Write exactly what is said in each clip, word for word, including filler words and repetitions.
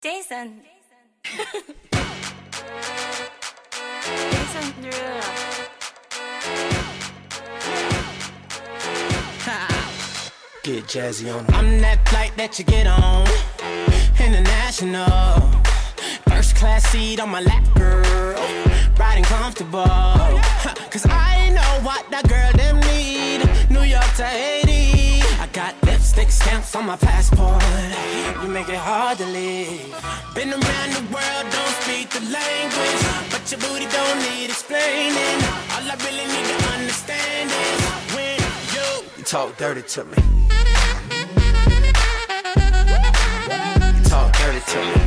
Jason. Jason Derulo. Get jazzy on. I'm that flight that you get on, international. First class seat on my lap, girl, riding comfortable. Cause I know what that girl them need. New York to Haiti, I got lipstick stamps on my passport. You make it hard to leave. Been around the world, don't speak the language, but your booty don't need explaining. All I really need to understand is when you, you talk dirty to me. You talk dirty to me.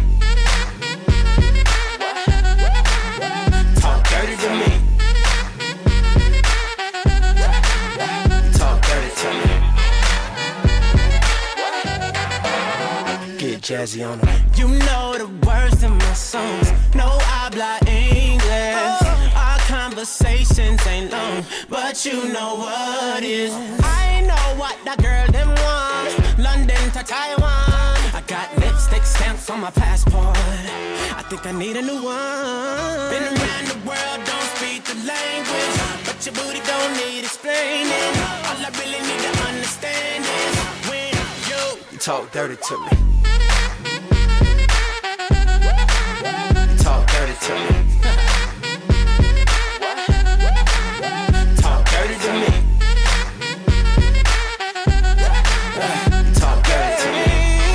Talk dirty to me. You talk dirty to me. Get jazzy on them. You know the words of my songs. No habla English. Our conversations ain't long, but you know what is. I know what that girl them want. London to Taiwan. I got lipstick stamps on my passport. I think I need a new one. Been around the world, don't speak the language, but your booty don't need explaining. All I really need to understand is when you, you talk dirty to me. You talk dirty to me. Talk dirty to me. Talk dirty to me.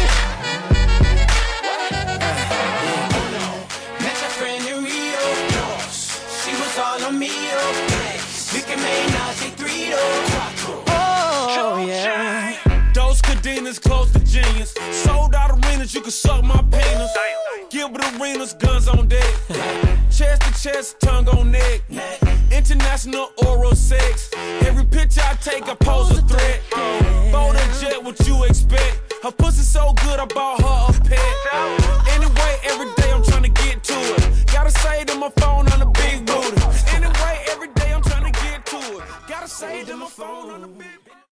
Met your friend in Rio. She was all on me, oh. We can make Nazi three, oh. Oh, yeah. Those cadenas close to genius. Sold out arenas, you can suck my penis. Gilbert Arenas, guns on deck. Chest to chest, tongue on neck. International oral sex. Every picture I take, I pose a threat. Bold and jet, what you expect? Her pussy so good, I bought her a pet. Anyway, every day